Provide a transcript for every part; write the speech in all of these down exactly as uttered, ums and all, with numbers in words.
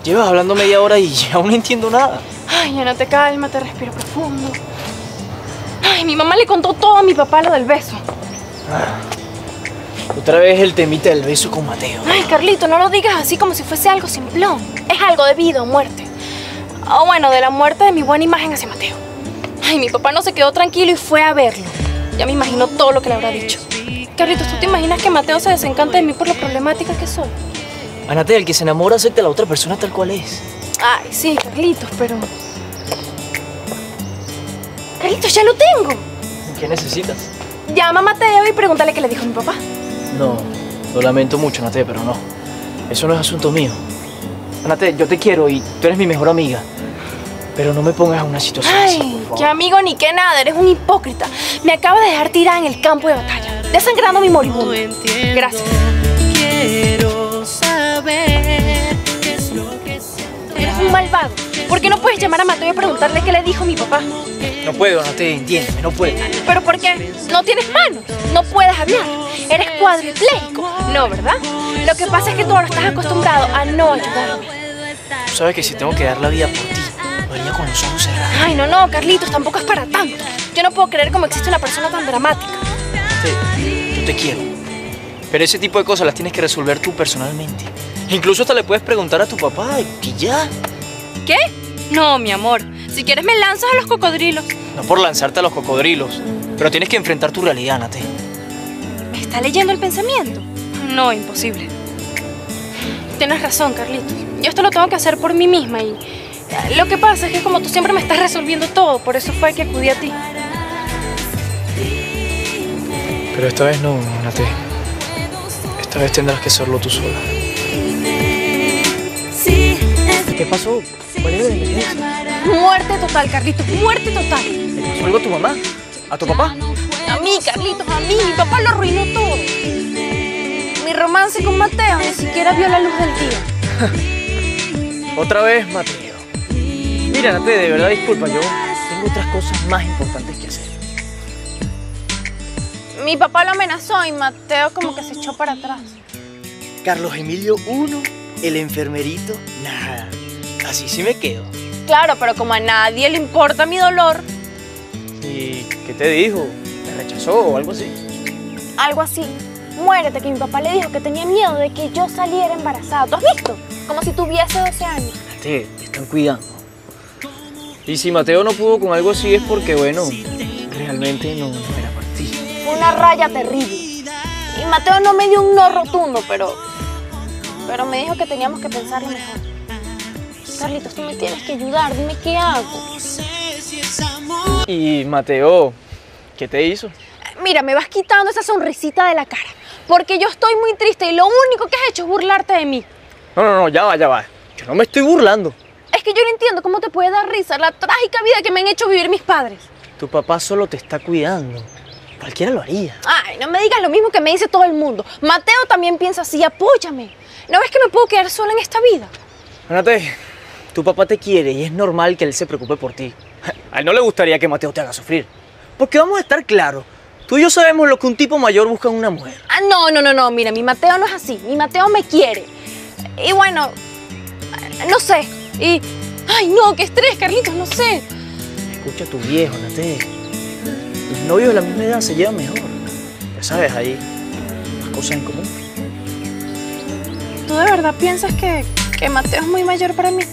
Llevas hablando media hora y aún no entiendo nada. Ay, ya no te calma, te respiro profundo. Ay, mi mamá le contó todo a mi papá lo del beso. Ah, otra vez el temita del beso con Mateo. Ay, Carlito, no lo digas así como si fuese algo simplón. Es algo de vida o muerte. O bueno, de la muerte de mi buena imagen hacia Mateo. Ay, mi papá no se quedó tranquilo y fue a verlo. Ya me imagino todo lo que le habrá dicho. Carlitos, ¿tú te imaginas que Mateo se desencanta de mí por lo problemática que soy? Anate, el que se enamora acepta a la otra persona tal cual es. Ay, sí, Carlitos, pero... Carlitos, ya lo tengo. ¿Qué necesitas? Llama a Mateo y pregúntale qué le dijo mi papá. No, lo lamento mucho, Anate, pero no. Eso no es asunto mío. Anate, yo te quiero y tú eres mi mejor amiga. Pero no me pongas en una situación Ay, así, por favor. qué amigo ni qué nada, eres un hipócrita. Me acabas de dejar tirada en el campo de batalla, desangrando mi moribundo. Gracias. Quiero saber qué es lo que siento. Eres un malvado. ¿Por qué no puedes llamar a Mateo y preguntarle qué le dijo mi papá? No puedo, Anate, entiéndeme, no puedo. ¿Pero por qué? No tienes manos, no puedes hablar. Eres cuadripléjico. No, ¿verdad? Lo que pasa es que tú ahora estás acostumbrado a no ayudarme. Tú sabes que si tengo que dar la vida por ti, lo haría con los ojos cerrados. Ay, no, no, Carlitos, tampoco es para tanto. Yo no puedo creer cómo existe una persona tan dramática. Anate, yo te quiero. Pero ese tipo de cosas las tienes que resolver tú personalmente. Incluso hasta le puedes preguntar a tu papá y ya. ¿Qué? No, mi amor. Si quieres me lanzas a los cocodrilos. No por lanzarte a los cocodrilos, pero tienes que enfrentar tu realidad, Anate. ¿Me está leyendo el pensamiento? No, imposible. Tienes razón, Carlitos. Yo esto lo tengo que hacer por mí misma y... Lo que pasa es que como tú siempre me estás resolviendo todo, por eso fue que acudí a ti. Pero esta vez no, Anate. Esta vez tendrás que hacerlo tú sola. ¿Qué pasó? ¿Cuál era la emergencia? Muerte total, Carlitos, muerte total. ¿Le pasó algo a tu mamá? ¿A tu papá? A mí, Carlitos, a mí. Mi papá lo arruinó todo. Mi romance con Mateo ni siquiera vio la luz del día. Otra vez, Mateo. Mira, Anate, de verdad, disculpa. Yo tengo otras cosas más importantes que hacer. Mi papá lo amenazó y Mateo como que se echó para atrás. Carlos Emilio uno, el enfermerito, nada. Así sí me quedo. Claro, pero como a nadie le importa mi dolor. ¿Y qué te dijo? ¿Te rechazó o algo así? Algo así. Muérete, que mi papá le dijo que tenía miedo de que yo saliera embarazada. ¿Tú has visto? Como si tuviese doce años. Te, te están cuidando. Y si Mateo no pudo con algo así es porque, bueno, realmente no, no era para ti. Fue una raya terrible. Y Mateo no me dio un no rotundo, pero... Pero me dijo que teníamos que pensarlo mejor. Carlitos, tú me tienes que ayudar. Dime qué hago. Y Mateo, ¿qué te hizo? Mira, me vas quitando esa sonrisita de la cara. Porque yo estoy muy triste y lo único que has hecho es burlarte de mí. No, no, no, ya va, ya va. Yo no me estoy burlando. Es que yo no entiendo cómo te puede dar risa la trágica vida que me han hecho vivir mis padres. Tu papá solo te está cuidando. Cualquiera lo haría. Ay, no me digas lo mismo que me dice todo el mundo. Mateo también piensa así, apóyame. ¿No ves que me puedo quedar sola en esta vida? Anate, tu papá te quiere y es normal que él se preocupe por ti. A él no le gustaría que Mateo te haga sufrir. Porque vamos a estar claros, tú y yo sabemos lo que un tipo mayor busca en una mujer. Ah, no, no, no, no, mira, mi Mateo no es así. Mi Mateo me quiere. Y bueno, no sé. Y, ay, no, qué estrés, Carlitos, no sé. Escucha a tu viejo, Anate. Los novios de la misma edad se llevan mejor. Ya sabes, hay más cosas en común. ¿Tú de verdad piensas que, que Mateo es muy mayor para mí?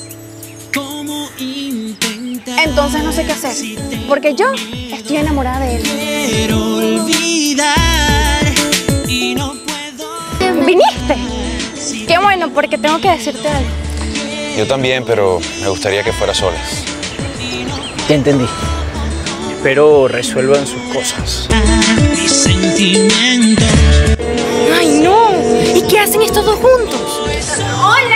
Entonces no sé qué hacer, porque yo estoy enamorada de él. Quiero olvidar y no puedo... ¿Viniste? Qué bueno, porque tengo que decirte algo. Yo también, pero me gustaría que fuera solas. Ya entendí. Espero resuelvan sus cosas. Mis sentimientos. ¡Ay, no! ¿Y qué hacen estos dos juntos? ¡Hola!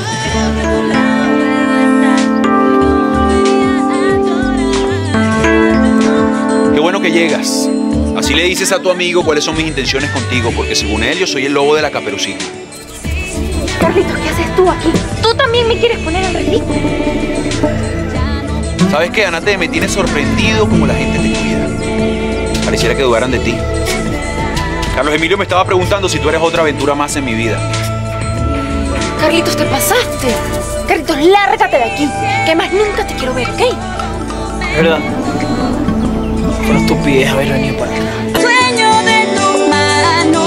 Qué bueno que llegas. Así le dices a tu amigo cuáles son mis intenciones contigo, porque según él yo soy el lobo de la Caperucita. Carlitos, ¿qué haces tú aquí? Tú también me quieres poner en ridículo. ¿Sabes qué, Anate? Me tienes sorprendido como la gente te cuida. Pareciera que dudaran de ti. Carlos Emilio me estaba preguntando si tú eres otra aventura más en mi vida. Carlitos, te pasaste. Carlitos, lárgate de aquí, que más nunca te quiero ver, ¿ok? Es verdad. Fue una estupidez haber venido para acá. Sueño de tu mano,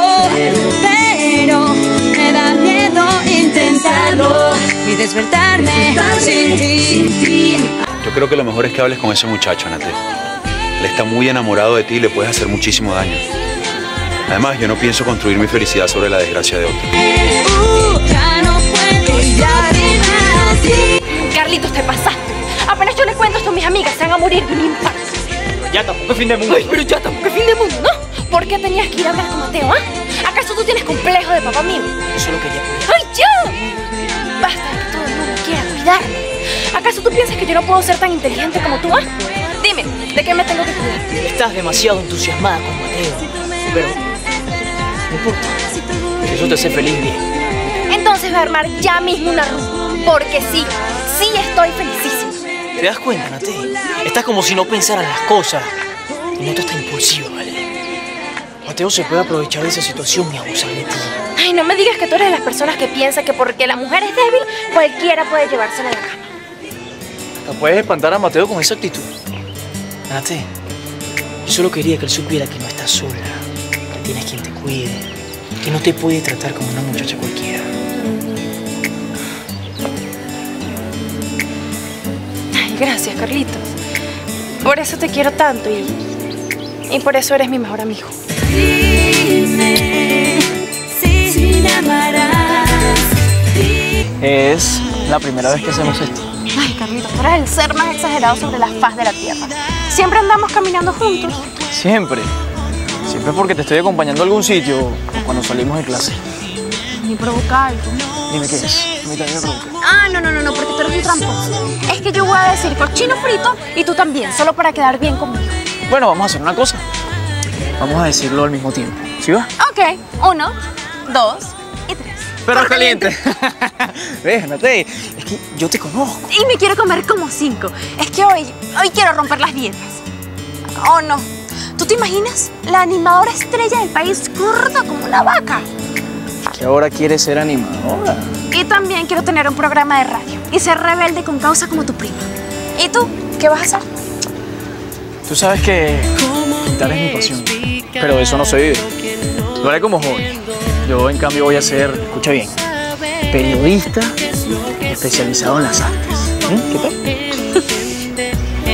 pero me da miedo intentarlo y despertarme sin ti. Yo creo que lo mejor es que hables con ese muchacho, Nate. Él está muy enamorado de ti y le puedes hacer muchísimo daño. Además, yo no pienso construir mi felicidad sobre la desgracia de otro. Uh, ya no puedo ya así. Carlitos, te pasaste. Apenas yo les cuento esto a mis amigas, se van a morir de un infarto. Ya tampoco es fin del mundo. Ay, pero ya tampoco es fin del mundo, ¿no? ¿Por qué tenías que ir a hablar con Mateo, ah? ¿Acaso tú tienes complejo de papá mío? Yo solo quería cuidar. ¡Ay, ya! Basta de que todo el mundo quiera cuidarme. ¿Acaso tú piensas que yo no puedo ser tan inteligente como tú, ah? Dime, ¿de qué me tengo que cuidar? Estás demasiado entusiasmada con Mateo. Pero no importa. Si eso te hace feliz, bien. Entonces voy a armar ya mismo una rumba. Porque sí, sí estoy felicísima. ¿Te das cuenta, Nate? Estás como si no pensaras las cosas. Y no te está impulsiva, ¿vale? Mateo se puede aprovechar de esa situación y abusar de ti. Ay, no me digas que tú eres de las personas que piensan que porque la mujer es débil, cualquiera puede llevársela a la cama. ¿No puedes espantar a Mateo con esa actitud? Nate, yo solo quería que él supiera que no estás sola, que tienes quien te cuide, que no te puede tratar como una muchacha cualquiera. Ay, gracias, Carlitos. Por eso te quiero tanto y, y por eso eres mi mejor amigo. Dime si me amarás. Es la primera vez que hacemos esto. Ay, Carlitos, tú eres el ser más exagerado sobre la faz de la tierra. Siempre andamos caminando juntos. Siempre. Siempre porque te estoy acompañando a algún sitio o cuando salimos de clase. Ni provoca algo. Dime qué es. A mí también me provoca. Ah, no, no, no, no, porque tú eres un tramposo. Es que yo voy a decir cochino frito y tú también, solo para quedar bien conmigo. Bueno, vamos a hacer una cosa. Vamos a decirlo al mismo tiempo. ¿Sí va? Ok, uno, dos y tres. Perro caliente. Déjate, es que yo te conozco. Y me quiero comer como cinco. Es que hoy, hoy quiero romper las dietas. Oh, no. ¿Tú te imaginas? La animadora estrella del país gorda como una vaca. Que ahora quieres ser animadora. Y también quiero tener un programa de radio y ser rebelde con causa como tu prima. ¿Y tú? ¿Qué vas a hacer? Tú sabes que pintar es mi pasión, pero de eso no se vive. Lo haré como joven. Yo, en cambio, voy a ser, escucha bien, periodista especializado en las artes. ¿Mm? ¿Qué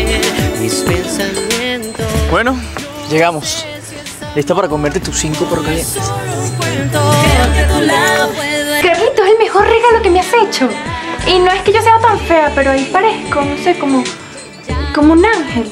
tal? Bueno, llegamos. ¿Lista para comerte tus cinco perros calientes? Carlitos, es el mejor regalo que me has hecho. Y no es que yo sea tan fea, pero ahí parezco, no sé, como, como un ángel.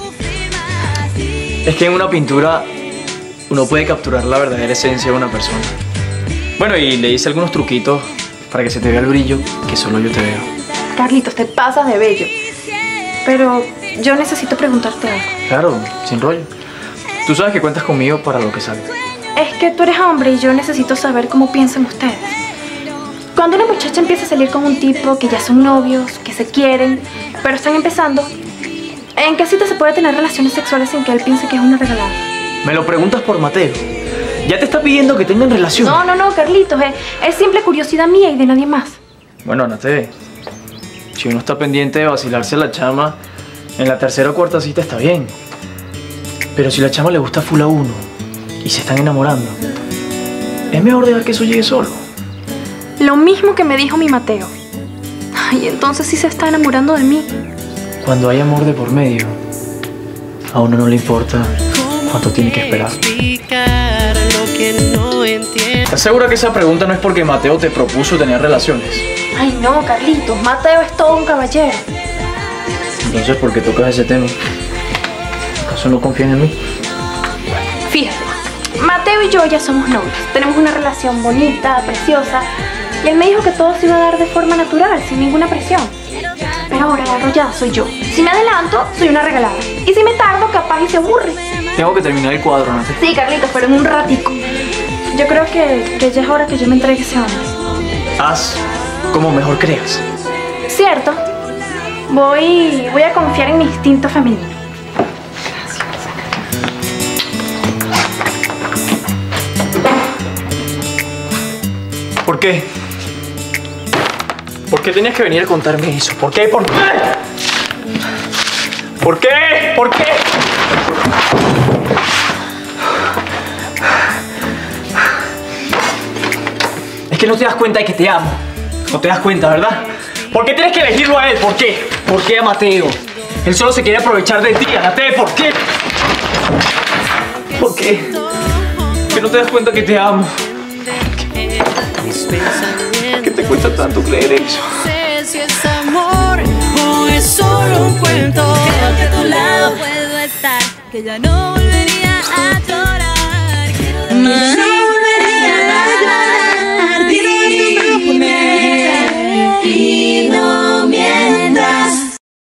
Es que en una pintura uno puede capturar la verdadera esencia de una persona. Bueno, y le hice algunos truquitos para que se te vea el brillo que solo yo te veo. Carlitos, te pasas de bello. Pero yo necesito preguntarte algo. Claro, sin rollo. Tú sabes que cuentas conmigo para lo que salga. Es que tú eres hombre y yo necesito saber cómo piensan ustedes. Cuando una muchacha empieza a salir con un tipo que ya son novios, que se quieren, pero están empezando, ¿en qué cita se puede tener relaciones sexuales sin que él piense que es una regalada? Me lo preguntas por Mateo. Ya te está pidiendo que tengan relación. No, no, no, Carlitos, es, es simple curiosidad mía y de nadie más. Bueno, Nate, si uno está pendiente de vacilarse a la chama, en la tercera o cuarta cita está bien. Pero si la chama le gusta full a uno y se están enamorando, es mejor dejar que eso llegue solo. Lo mismo que me dijo mi Mateo. Ay, entonces sí se está enamorando de mí. Cuando hay amor de por medio, a uno no le importa cuánto tiene que esperar. ¿Estás segura que esa pregunta no es porque Mateo te propuso tener relaciones? Ay, no, Carlitos, Mateo es todo un caballero. Entonces, ¿por qué tocas ese tema? ¿Acaso no confían en mí? Fíjate, Mateo y yo ya somos novios. Tenemos una relación bonita, preciosa. Y él me dijo que todo se iba a dar de forma natural, sin ninguna presión. Pero ahora la arrollada soy yo. Si me adelanto, soy una regalada. Y si me tardo, capaz y se aburre. Tengo que terminar el cuadro, Nate. Sí, Carlitos, pero en un ratico. Yo creo que, que ya es hora que yo me entregue a ese hombre. Haz como mejor creas. ¿Cierto? Voy, voy a confiar en mi instinto femenino. ¿Por qué? ¿Por qué tenías que venir a contarme eso? ¿Por qué? ¿Por qué? ¿Por qué? ¿Por qué? Es que no te das cuenta de que te amo. No te das cuenta, ¿verdad? ¿Por qué tienes que elegirlo a él? ¿Por qué? ¿Por qué a Mateo? Él solo se quiere aprovechar de ti, Anate. ¿Por qué? ¿Por qué? Que no te das cuenta que te amo. ¿Qué te cuesta tanto creer eso? No sé si es amor o es solo un cuento. Creo que a tu lado puedo estar, que ya no volvería a llorar. Que no volvería a llorar. Dime y no